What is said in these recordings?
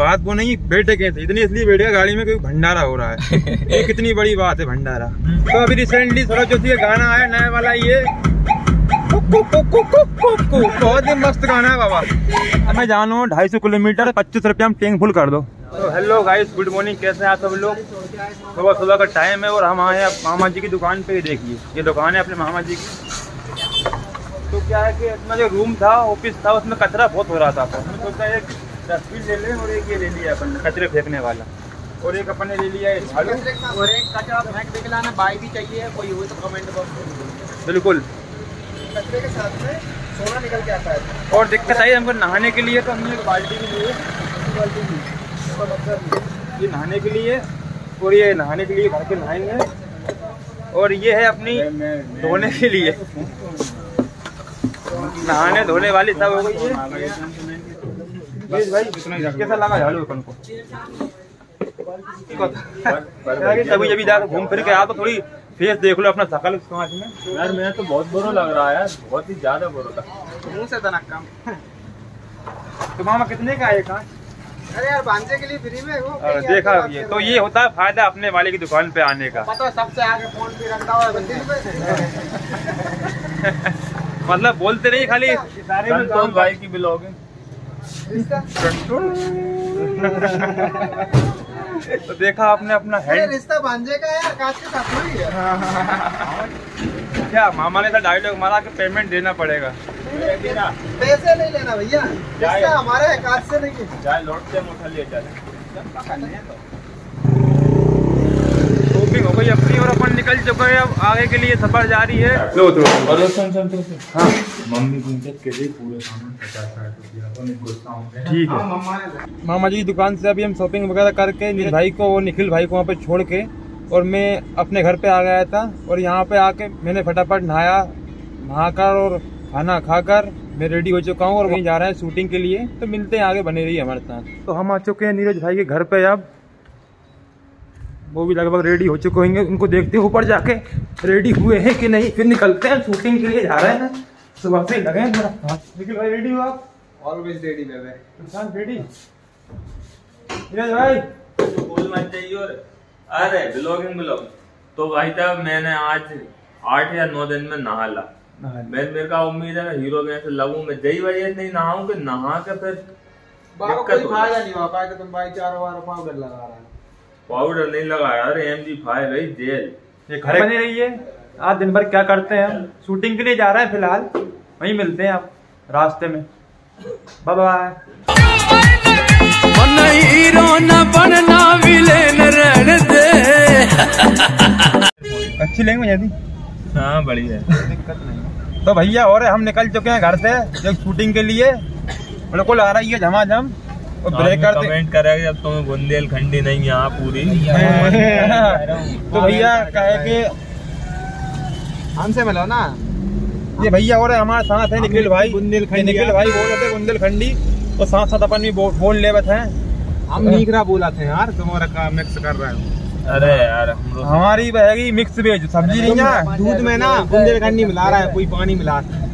बात वो नहीं बैठे गए थे, इतनी इसलिए बैठे गाड़ी में, क्योंकि भंडारा हो रहा है। ये कितनी बड़ी बात है भंडारा। तो अभी रिसेंटली थोड़ा जो गाना आया नया वाला, ये बहुत ही मस्त गाना है बाबा। मैं जानू 250 किलोमीटर 25 रुपया में टैंक फुल कर दो। तो हेलो गाइस, गुड मॉर्निंग, कैसे हैं आप सब लोग। सुबह का टाइम है और हम आए हैं मामा जी की दुकान पे ही। देखिए ये दुकान है अपने मामा जी की। तो क्या है कि अपना जो रूम था, ऑफिस था, उसमें कचरा बहुत हो रहा था। हमने सोचा एक डस्टबिन ले लें और एक ये ले लिया अपन कचरे फेंकने वाला, और एक अपन ने ले लिया झाड़ू, और एक कचरा फेंक के लाना बाई भी चाहिए, कोई हो तो कमेंट बॉक्स में। बिल्कुल, कचरे के साथ में सोना निकल के आता है। और दिक्कत आई हमको नहाने के लिए, तो हमने एक बाल्टी भी ली है, ये नहाने के लिए, और ये नहाने के लिए घर के नहाएंगे, और ये है अपनी धोने के लिए, नहाने धोने वाली सब हो गई है। भाई कैसा लगा झाड़ू अपन को? कभी जब जाकर घूम फिर के आओ तो थोड़ी फेस देख लो अपना शकल समाज में। यार मैं तो बहुत बुरा लग रहा है यार, बहुत ही ज्यादा बुरा था। मुँह से दनक काम। तो मामा कितने का है कांच? अरे यार बांधने के लिए फ्री में हो। देखा ये तो ये होता है फायदा अपने वाले की दुकान पे आने का। पता है सबसे आगे फोन पे रखा हुआ है। मतलब बोलते नहीं खाली संतोष भाई की ब्लॉगिंग। तो देखा आपने अपना हैंड रिश्ता बांधे का यार, कांच के साथ थोड़ी है। क्या मामा ने तो डायलॉग मारा कि पेमेंट देना पड़ेगा। पैसे नहीं लेना भैया, रिश्ता हमारा है, कांच से नहीं। जाए लौट से मोटर ले जाए। शॉपिंग हो गई अपनी और अपन निकल चुके हैं, अब आगे के लिए सफर जारी है। और हाँ मम्मी के लिए पूरे सामान 50-60 ठीक है। मामा जी की दुकान से अभी हम शॉपिंग वगैरह करके नील भाई को और निखिल भाई को वहाँ पे छोड़ के, और मैं अपने घर पे आ गया था। और यहाँ पे आके मैंने फटाफट नहाकर और खाना खाकर मैं रेडी हो चुका हूँ, और वहीं जा रहे हैं शूटिंग के लिए। तो मिलते हैं आगे, बने रहिए हमारे साथ। तो हम आ चुके हैं नीरज भाई के घर पे, अब वो भी लगभग रेडी हो चुके होंगे। उनको देखते हैं ऊपर जाके रेडी हुए हैं कि नहीं, फिर निकलते हैं शूटिंग के लिए जा रहे हैं। सुबह से लगे हैं थोड़ा। निखिल भाई रेडी हो आप? ऑलवेज रेडी बेबे। रेडी नीरज भाई? बोल मत चाहिए। अरे ब्लॉगिंग तो भाई साहब मैंने आज 8 या 9 दिन में नहा ला। मेरे का उम्मीद है हीरो में से लगूं, मैं जई वजह नहीं नहाऊं कि नहा के फिर कोई फायदा नहीं हो पाएगा। तुम भाई 4 बार पाउडर लगा रहा है। पाउडर नहीं लगाया, अरे MG5 भाई जेल। ये घर बने रहिए। आज दिन भर क्या करते हैं हम? शूटिंग के लिए जा रहे हैं फिलहाल, वहीं मिलते हैं आप रास्ते में। Bye bye. अच्छी लैंग्वेज है दी। हाँ बढ़िया है, दिक्कत नहीं। तो भैया और हम निकल चुके हैं घर से जब शूटिंग के लिए। बिल्कुल आ रही है झमाझम, और ब्रेक करते कमेंट करेगा जब तुम्हें बुंदेलखंडी नहीं यहाँ पूरी। तो भैया कहे कि हमसे मिलो ना। ये भैया और हमारे साथ है निखिल भाई। निखिल भाई बोल रहे थे बुंदेलखंडी, और साथ साथ अपन भी बोल ले बस हैं। हम नीकरा बोला थे यार, तुम्हारा का मिक्स कर रहे हो। अरे यार हमारी बहेगी मिक्स वेज, सब्जी नहीं है दूध में ना बुंदेलखंडी मिला रहा है, कोई पानी मिला रहा है।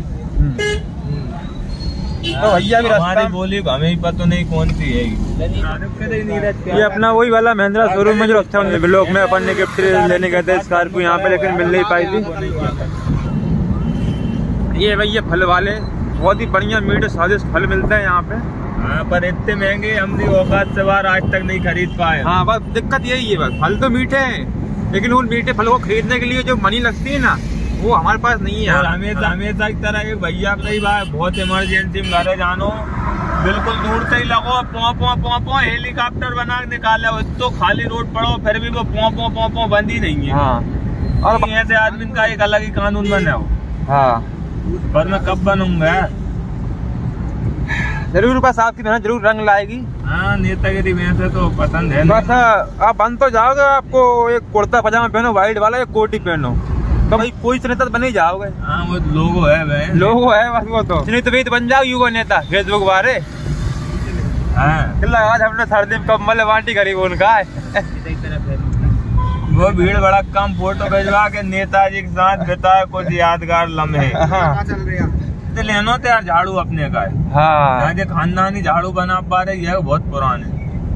तो भैया भी हमारी बोली हमें ही पता नहीं कौन सी है। ये अपना वही वाला महिंद्रा शोरूम में जो अच्छा ब्लॉक में अपन ने गिफ्ट लेने गए थे स्कॉर्पियो यहाँ पे, लेकिन मिल नहीं पाई थी। ये भैया फल वाले बहुत ही बढ़िया मीठे स्वादिष्ट फल मिलते हैं यहाँ पे। हाँ पर इतने महंगे हमने औकात से बाहर आज तक नहीं खरीद पाए। हाँ बस दिक्कत यही है, बस फल तो मीठे हैं, लेकिन उन मीठे फलों को खरीदने के लिए जो मनी लगती है ना, वो हमारे पास नहीं है। हमेशा की तरह एक भैया कई बार बहुत इमरजेंसी में घर जानो, बिल्कुल दूर से ही लगो पो हेलीकॉप्टर बना के निकाले, तो खाली रोड पड़ो फिर भी वो पो बंद ही नहीं है। हाँ। और ऐसे आदमी का एक अलग ही कानून बना हो। हाँ पर मैं कब बनूंगा? जरूर, बस आपकी मेहनत जरूर रंग लाएगी। हाँ नेतागिरी में से तो पसंद है। बस आप बन तो जाओगे, आपको एक कुर्ता पजामा पहनो व्हाइट वाला, एक कोटी पहनो, तो भाई कोई नेता बन ही जाओगे। हाँ वो लोगो है भाई, लोगो है बस। वो तो नहीं तो भी बन जाओ युवा नेता फेसबुक बारे। हाँ आज हमने सर्दी में कम्बल बांटी गरीब उनका है। वो भीड़ बड़ा कम फोटो भेजवा के नेताजी के साथ बिताए कुछ यादगार लम्हे। तो लेनो तो यार झाड़ू अपने का है। हाँ खानदानी झाड़ू बना पा रहे, यह बहुत पुराने।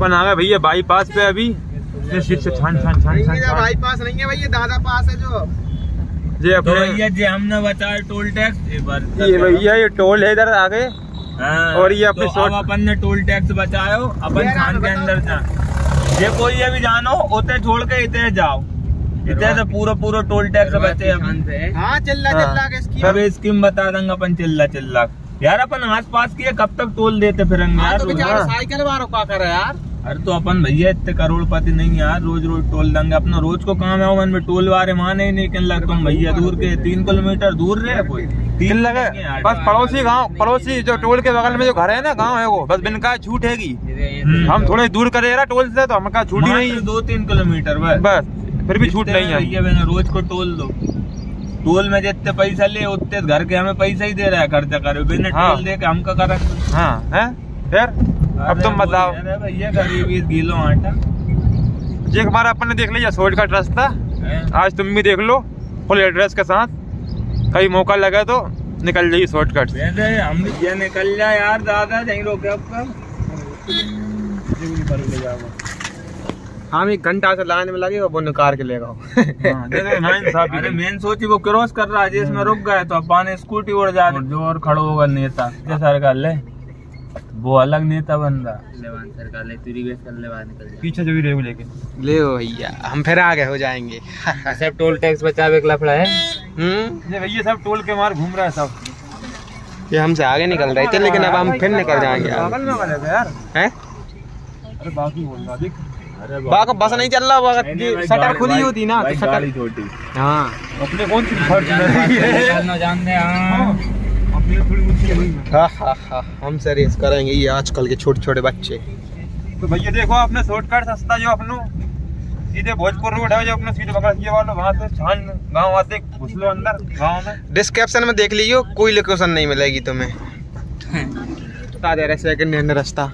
अपन आ गए भैया बाईपास पे अभी। सीट से छान बाईपास नहीं है भैया, दादा पास है जो ये अपने भैया जी हमने बचाया टोल टैक्स। ये भैया ये टोल है इधर आगे। और ये अपने तो अपन ने टोल टैक्स बचायो, अपन थान के अंदर जा। ये कोई अभी जानो उते छोड़ के इतने जाओ, इतने से पूरा टोल टैक्स बचे अपन। हाँ चिल्ला के सब स्कीम बता देंगे अपन। चिल्ला यार अपन आस पास की कब तक टोल देते फिरेंगे यार। साइकिल वालों का करे यार। अरे तो अपन भैया इतने करोड़पति नहीं यार, रोज टोल देंगे। अपना रोज को काम है मन में टोल वाले माने ही नहीं। किन लग तुम भैया दूर के 3 किलोमीटर दूर रहे कोई 3 लगे बस। पड़ोसी गांव, पड़ोसी जो टोल के बगल में जो घर है ना गांव है वो बस बिनका छूट हैगी। हम थोड़े दूर करे ना टोल से तो हम कहा छूट ही नहीं। 2-3 किलोमीटर बस फिर भी छूट नहीं है। मैंने रोज को टोल दो, टोल में जितने पैसा ले उतने घर के हमें पैसा ही दे रहा है खर्चा करे बिना टोल दे के हम का कर। हाँ है फिर अब तुम बताओ भैया गरीबी गीलो आटा। ये हमारा अपन ने देख लिया शॉर्टकट रास्ता, आज तुम भी देख लो फुल एड्रेस के साथ। कहीं मौका लगा तो निकल जाइए शॉर्टकट से। हम भी ये निकल जाए यार दादा कहीं रोके आपका। हम 1 घंटा से लाइन में लगे वो निकाल के लेगा। अरे मेन सोची वो क्रॉस कर रहा है जिसमें रुक गए तो अपन स्कूटी उड़ जा जो और खड़ो होगा नेता सरकार ले वो अलग नेता बन रहा सरकार ले पीछे जो भी रेगू लेके ले भैया हम फिर आगे हो जाएंगे। सब टोल टैक्स बचावे का लफड़ा है। ये भैया सब टोल के मार घूम रहा है सब। ये हमसे आगे निकल रहे थे लेकिन अब हम फिर निकल जाएंगे यार। हैं अरे बाकी बोल रहा देख। बाकी बस नहीं चल रहा, शटर खुली होती ना तो शटर छोटी। हाँ अपने कौन सी जानते हैं हम से रेस करेंगे ये आजकल के छोटे बच्चे। तो भैया देखो अपने शॉर्टकट सस्ता जो अपनो सीधे भोजपुर रोड है जो अपने सीधे पकड़ वालों वहाँ से छान गाँव आते घुस लो अंदर गाँव में। डिस्क्रिप्शन में देख लीजिए कोई लोकेशन नहीं मिलेगी तुम्हें। बता दे रहे सेकंड हैंड रास्ता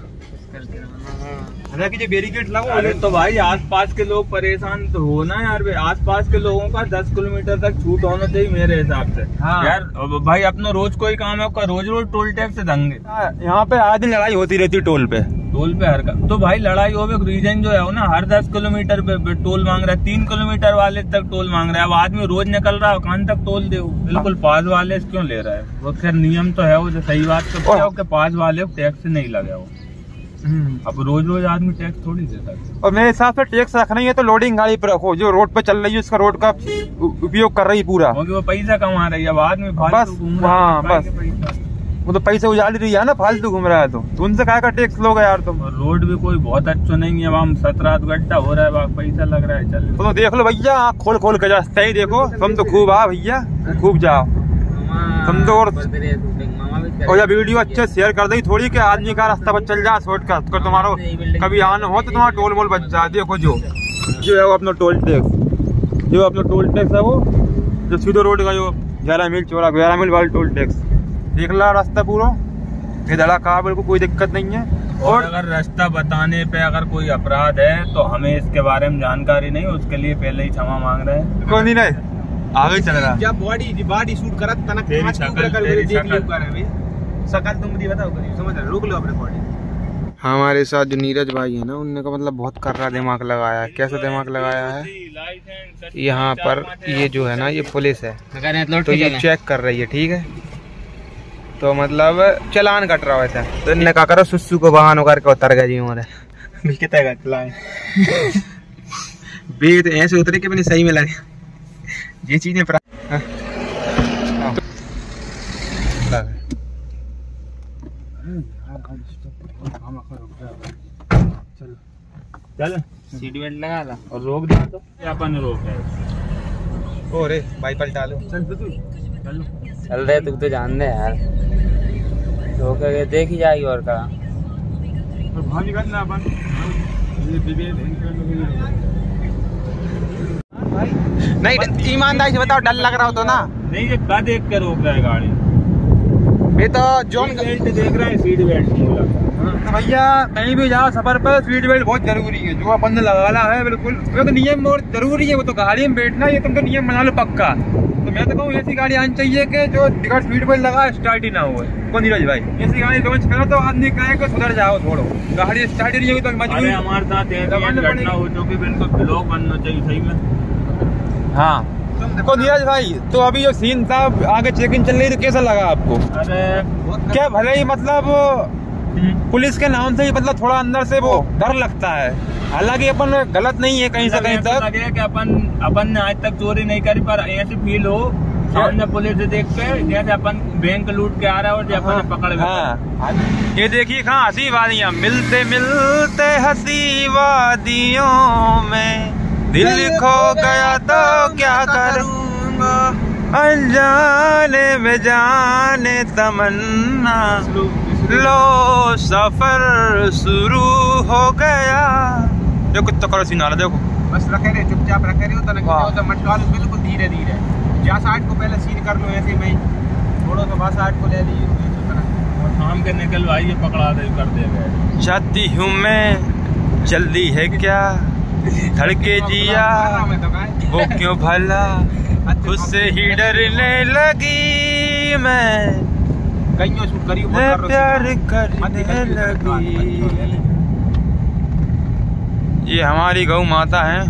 जो बैरिकेड लगो। अरे तो भाई आसपास के लोग परेशान तो हो ना यार। आसपास के लोगों का 10 किलोमीटर तक छूट होना चाहिए मेरे हिसाब से। हाँ। यार भाई अपना रोज कोई काम है उसका रोज टोल टैक्स से दंगे। यहाँ पे आधी लड़ाई होती रहती टोल पे हर का। तो भाई लड़ाई हो रीजन जो है ना हर 10 किलोमीटर पे टोल मांग रहा है। 3 किलोमीटर वाले तक टोल मांग रहा है। अब आदमी रोज निकल रहा है कान तक टोल दे बिल्कुल पास वाले क्यों ले रहा है वो। खैर नियम तो है वो जो सही बात तो पास वाले टैक्स नहीं लगे वो। अब रोज आदमी टैक्स थोड़ी देता है। और मेरे हिसाब से टैक्स रखना ही है तो लोडिंग गाड़ी पर रखो जो रोड पे चल रही है उसका रोड का उपयोग कर रही है पूरा क्योंकि वो पैसा कमा रही है। अब आदमी बस हाँ बस वो तो पैसा उजाल रही है ना फालतू घूम रहा है तो उनसे क्या का टैक्स लोगे यार तुम। रोड भी कोई बहुत अच्छा नहीं है। हम 17 गड्ढा हो रहा है पैसा लग रहा है। चल तो देख लो भैया आँख खोल के रास्ता ही देखो। तुम तो खूब आ भैया खूब जाओ तुम तो। और यह वीडियो अच्छे शेयर कर दी थोड़ी कि आदमी का रास्ता पर चल जा शॉर्टकट कर तुम्हारा कभी आना हो तो तुम्हारा टोल मोल बच जाए। देखो जो है वो अपना टोल टैक्स जो अपना टोल टैक्स है वो जो सीधो रोड का जो 11 मील चौड़ा 11 मील वाला टोल टैक्स देख ला रास्ता पूरा धड़ा कहा बिल्कुल कोई दिक्कत नहीं है। और अगर रास्ता बताने पे अगर कोई अपराध है तो हमें इसके बारे में जानकारी नहीं उसके लिए पहले ही क्षमा मांग रहे हैं। कौन नहीं आगे चल रहा जब बॉडी शूट करा तनक सकल तुम बताओ समझ रहे रोक लो अपने बॉडी। हमारे साथ जो नीरज भाई है ना उनने का मतलब बहुत कर्रा दिमाग लगाया है। कैसा दिमाग लगाया है यहाँ पर ये जो है ना ये पुलिस है तो ये चेक कर रही है ठीक है तो मतलब चलान कट रहा है तो इनने कहा करो सुसु को बहानो करके उतर गया जी हमारे कितने चलाए बे तो ऐसे उतरे कि मैंने सही में लगे ये चीजें चल सीट बेल्ट लगा ला और रोक दिया तो अपन रोक है। ओरे भाई पलटा लो चल रहे तू तो जान दे यार रोक के देख ही जाएगी और का नहीं ईमानदारी से बताओ डर लग रहा हो तो ना नहीं क्या देख के रोक रहा है गाड़ी। ये तो जोन बेल्ट देख रहा है सीट बेल्ट तो भैया कहीं भी जाओ सफर पर सीट बेल्ट बहुत जरूरी है जो अपन ने लगाना है बिल्कुल। तो नियम और जरूरी है वो तो गाड़ी में बैठना ये तुम तो नियम बना लो पक्का तो मैं तो कहूँ ऐसी गाड़ी आनी चाहिए कि जो टिकट स्पीड पर लगा स्टार्ट ही ना हो। कौन नीरज भाई, ऐसी गाड़ी लॉन्च करो तो आदमी कहे कि सुधर जाओ थोड़ो, गाड़ी स्टार्ट ही नहीं होगी तो मजबूरी। हमारे साथ घटना हो चुकी, बिल्कुल ब्लॉग बनना चाहिए सही में। हाँ को नीरज भाई, तो अभी जो सीन था आगे चेकिंग चल रही, तो कैसा लगा आपको? अरे क्या भले ही मतलब पुलिस के नाम से ही मतलब थोड़ा अंदर से वो डर लगता है, हालांकि अपन गलत नहीं है कहीं से कहीं तक। लगे कि अपन ने आज तक चोरी नहीं करी, पर ऐसे फील हो सामने पुलिस देख के जैसे अपन बैंक लूट के आ रहा है और अपन पकड़ गए। हाँ। ये देखिए कहाँ हंसी वादियाँ, मिलते मिलते हंसी वादियों में दिल खो गया तो क्या करूँगा, अनजाने बेजाने तमन्ना लो सफर शुरू हो गया। देखो कुछ तो करो सीनाला, देखो बस रखे रहे, चुपचाप रखे रहे हो तो मटकाल बिल्कुल धीरे धीरे जा 60 को पहले सीन कर लो, ऐसे में थोड़ा तो बस 60 को ले ली और शाम के निकल आइए पकड़ा दे कर देगा। चाहती हूँ मैं जल्दी है क्या, धड़के जिया वो क्यों भला, खुद से ही डरने लगी मैं, प्यार करने लगी। ये हमारी गौ माता है।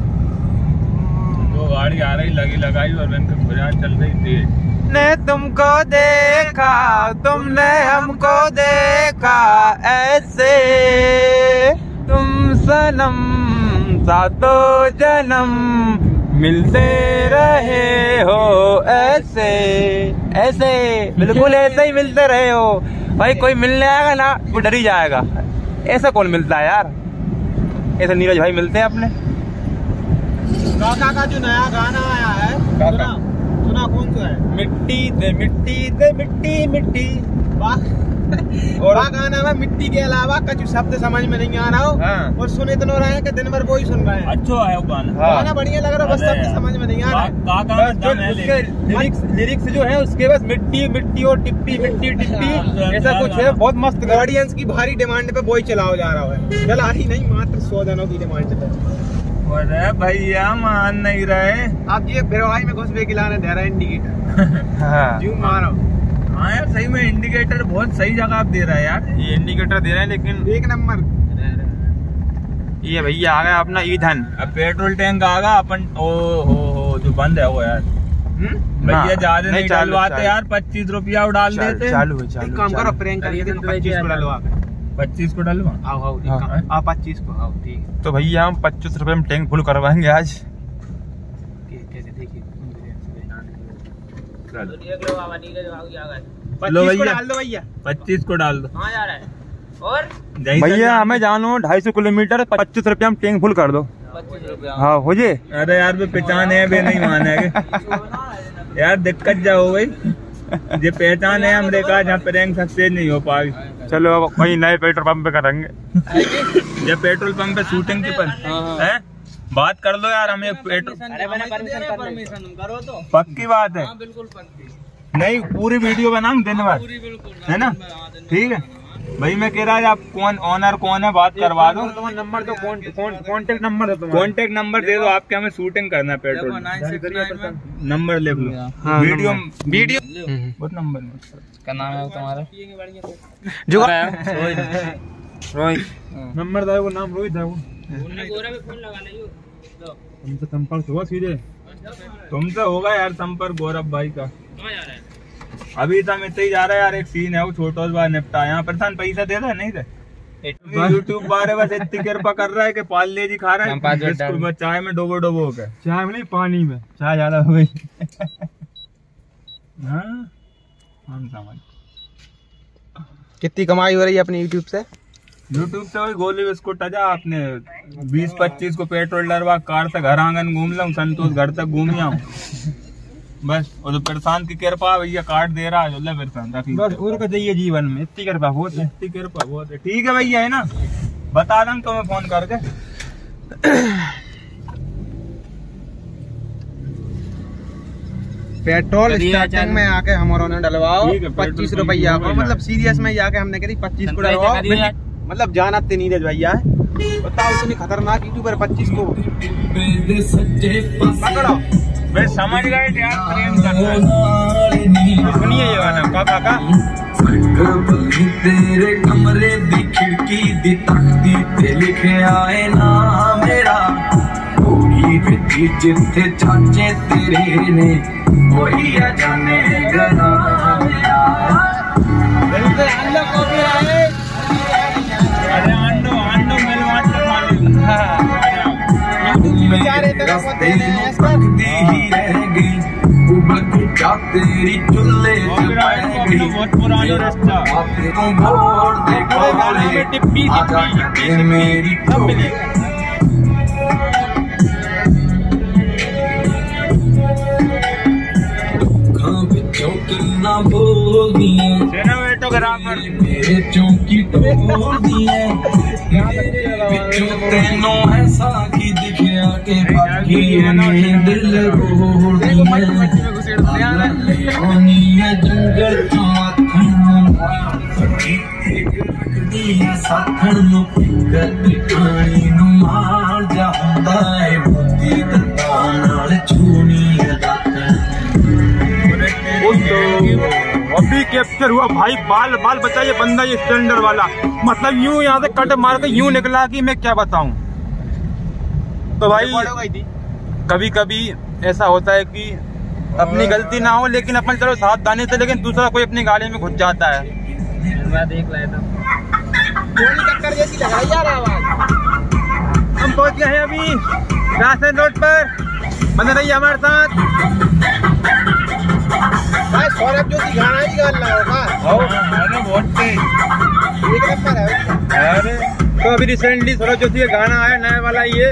वो गाड़ी आ रही लगी लगाई और मैंने गुजरात चल रही थी। ने तुमको देखा तुमने हमको देखा ऐसे, तुम सनम सातों जन्म मिलते रहे हो ऐसे ऐसे, बिल्कुल ऐसे ही मिलते रहे हो भाई। कोई मिलने आएगा ना वो डर ही जाएगा, ऐसा कौन मिलता है यार, ऐसे नीरज भाई मिलते हैं अपने। काका का जो नया गाना आया है सुना कौन सा है? मिट्टी दे मिट्टी दे मिट्टी मिट्टी, और गाना में मिट्टी के अलावा कुछ शब्द समझ में नहीं आ रहा हो। हाँ। और सुन इतना रहे हैं कि दिन भर वो ही सुन रहे हैं। अच्छा है वो गाना। हाँ। गाना बढ़िया लग रहा है, बस शब्द समझ में नहीं आ रहा है। उसके लिरिक्स जो है उसके बस मिट्टी मिट्टी और टिप्पी मिट्टी टिप्पी ऐसा कुछ है, बहुत मस्त। ऑडियंस की भारी डिमांड पे वही चलाओ जा रहा है, चला ही नहीं मात्र 100 जनों की डिमांड पे। अरे भैया मान नहीं रहे आप ये भिरवाई में घुस बेगिलाने दे रहा है इंडिकेटर। हाँ। क्यों मारो? हाँ यार सही में इंडिकेटर बहुत सही जगह दे रहा है यार, ये इंडिकेटर दे रहे हैं लेकिन 1 नंबर। ये भैया आ गया अपना ईंधन। अब पेट्रोल टैंक आ गया अपन। ओ जो बंद है वो यार भैया ज्यादा नहीं डलवाते यार, 25 रुपया डाल देते। चालू है, चालू। काम करो प्रैंक करिए, 25 को डलवा। 25 को डलवा। आओ 25 को आओ, ठीक है। तो भैया हम 25 रुपए में टैंक फुल करवाएंगे आज। कैसे देखिए लो भैया डाल दो भैया, 25 को डाल दो। कहाँ जा रहा है? और भैया हमें जानो 250 किलोमीटर, 25 रुपया में टैंक फुल कर दो। 25 रुपया। हाँ हो जे। अरे यार वे पहचान है वे नहीं मानेगे यार, दिक्कत जाओ भाई, ये पहचान है हमरे का, जहाँ प्रैंक सक्सेस नहीं हो पाएगी। चलो अब वही नए पेट्रोल पंप पे करेंगे। ये पेट्रोल पंप पे शूटिंग की पर है, बात कर लो यार। हमें पेट्रोल परमिशन करो तो पक्की बात है। बिल्कुल पक्की नहीं पूरी वीडियो बनाऊं दिन भर, है ना? ठीक है भाई, मैं कह रहा है आप कौन ऑनर कौन है, बात करवा दो। नंबर तो कॉन्टेक्ट नंबर है, कॉन्टेक्ट नंबर दे दो आपके, हमें शूटिंग करना है पेट्रोल। नंबर लिख लो। वीडियो बहुत नंबर क्या नाम है तुम्हारा? जो रोहित नंबर था वो, नाम रोहित है वो। तुमसे संपर्क हुआ सीधे? तुमसे होगा यार संपर्क गौरव भाई का। अभी तक इतना ही जा रहा है यार, एक सीन है वो छोटा सा निपटा। यहाँ प्रधान पैसा दे रहा है नहीं थे यूट्यूब बारे बस इतनी कृपा कर रहा है कि पार्ले जी खा रहा है चाय में डोबो डोबो हो गए। चाय में नहीं, पानी में चाय ज्यादा हो गई। हम समझ। कितनी कमाई हो रही है अपनी यूट्यूब से? यूट्यूब से वही गोली बिस्कुट आजा आपने 20-25 को पेट्रोल डलवा, कार से घर आंगन घूम लूं, संतोष घर तक घूम आऊं बस। और तो प्रशांत की कृपा भैया कार्ड दे रहा है प्रशांत, बस और का चाहिए जीवन में, इतनी कृपा बहुत है, इतनी कृपा बहुत है। ठीक है भैया, है ना? बता दूं तुम्हें फोन करके। पेट्रोल स्टार्टिंग में आके हमारों ने डलवाओ 25 रुपया को, मतलब सीरियस में जाके हमने कही 25 को डलवाओ, मतलब जाना नीरज भैया है, बताओ इतनी खतरनाक यूट्यूबर 25 को पकड़ो। मैं समझ गए यार, प्रेम करना। सुनिए ये गाना काका का। तेरे कमरे दी खिड़की दी तकती ते लिखे आए ना मेरा कोई बिची जिथे चाचे तेरे ने वही आ जाने गना मेरा। अरे आंडो आंडो मेरे वाटर पानी। रास्ते पकती ही रह गई उबल जा तेरी चुल्ले बहुत पुरानी रास्ता। तो भोर देखो आजा के मेरी टोली। कितना बोल दिए मेरे चौकी तोड़ दिए तेनों ऐसा की दिखिया के बाकी दिल रोड़ दिए जंगल साथन नु कदी पानी नु मार जांदा है बुद्धि दत्ता नाल छूनी अभी कैप्चर हुआ भाई। बाल बाल बचाइए बंदा ये स्टैंडर्ड वाला, मतलब यूं यहाँ से कट मार के यूं निकला कि मैं क्या बताऊं। तो भाई कभी कभी ऐसा होता है कि अपनी गलती ना हो लेकिन अपन चलो सावधानी से, लेकिन दूसरा कोई अपनी गाड़ी में घुस जाता है। देख रहा था हम पहुंच गए हैं अभी राशन रोड पर, बने रहिए हमारे साथ। भाई सौरभ जोशी गाना ही गा रहा होगा। अरे बहुत तेज, एक नंबर है। अरे तो अभी रिसेंटली सौरभ जोशी का गाना आया नया वाला, ये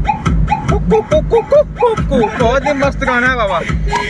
बहुत ही मस्त गाना है बाबा।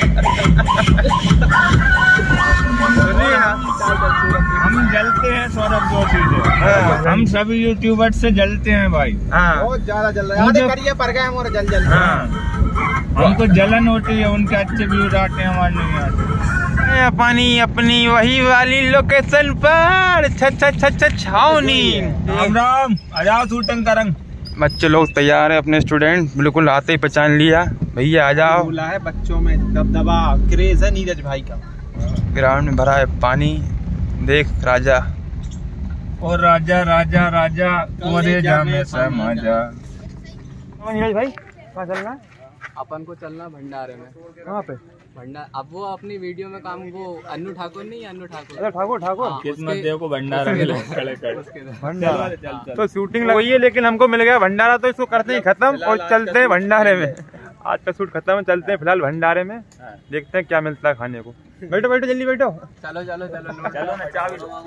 हम जलते हैं सौरभ जोशी से, हम सभी यूट्यूबर से जलते हैं भाई। बहुत ज्यादा जल रहा है, करिए पर गए हमारे जल हमको जलन होती है, उनके अच्छे व्यूज आते हैं, हमारे नहीं आते। पानी अपनी वही वाली लोकेशन पर छावनी। राम राम, आजाओ शूटिंग करंग। बच्चे लोग तैयार है, अपने स्टूडेंट बिल्कुल आते ही पहचान लिया, भैया आ जाओ। बोला है बच्चों में दबदबा क्रेज है नीरज भाई का। ग्राउंड में भरा है पानी, देख राजा और राजा राजा राजा कोरे जामे समाजा। नीरज भाई कहाँ चलना है? अपन को चलना भंडारे में। कहाँ पे? भंडार अब वो अपनी वीडियो में काम, वो अन्नू ठाकुर नहीं, अन्नू ठाकुर। अरे ठाकुर ठाकुर किस्मत देखो भंडारा में खड़े खड़े। भंडारा तो शूटिंग लगी है, लेकिन हमको मिल गया भंडारा, तो इसको करते ही खत्म और चलते हैं भंडारे में। आज का शूट खत्म है, चलते हैं फिलहाल भंडारे में, देखते हैं क्या मिलता है खाने को। बैठो बैठो जल्दी बैठो। चलो चलो चलो चलो ना चाबी चलो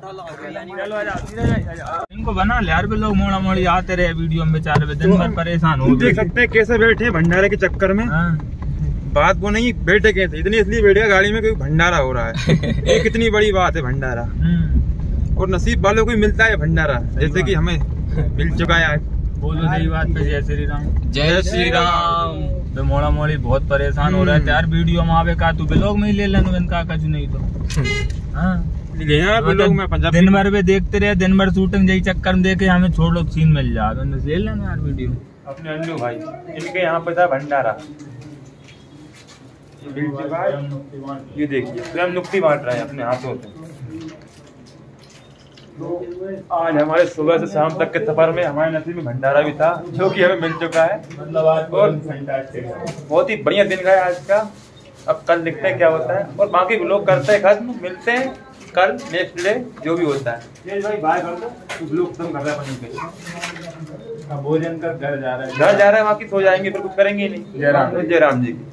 इनको बना ले यार, लोग मोड़ा मोड़ी आते रहे वीडियो में, बेचारे दिन भर परेशान हो। देख सकते हैं कैसे बैठे हैं भंडारे के चक्कर में। बात वो नहीं बैठे कैसे, इतनी इसलिए बैठे गाड़ी में कोई भंडारा हो रहा है। ये कितनी बड़ी बात है भंडारा, और नसीब वालों को ही मिलता है भंडारा, जैसे कि हमें मिल चुका है आज। बोलो सही बात पे जय श्री राम। जय श्री राम। तो मोड़ा मोड़ी बहुत परेशान हो रहा है यार, वीडियो में आवे का तू ब्लॉग में ही ले लेना, इनका कुछ नहीं तो। दिन भर में देखते रहे, दिन भर शूटिंग यही चक्कर में देखे, हमें छोड़ लो सीन मिल जाए तो ले लेना यार वीडियो। अपने अन्नू भाई इनके यहाँ पे था भंडारा, ये देखिए स्वयं नुक्ति बांट रहे हैं अपने हाथों से। तो आज हमारे सुबह से शाम तक के सफर में हमारे नसीब में भंडारा भी था, जो कि हमें मिल चुका है। और बहुत ही बढ़िया दिन गया आज का। अब कल देखते हैं क्या होता है, और बाकी लोग करते हैं खत्म, मिलते हैं कल नेक्स्ट डे जो भी होता है। ये भाई बाय कर दो, कुछ लोग खत्म कर रहे हैं पे, भोजन कर घर जा रहा है, घर जा रहे हैं, बाकी सो जाएंगे, फिर कुछ करेंगे ही नहीं। जयराम जी की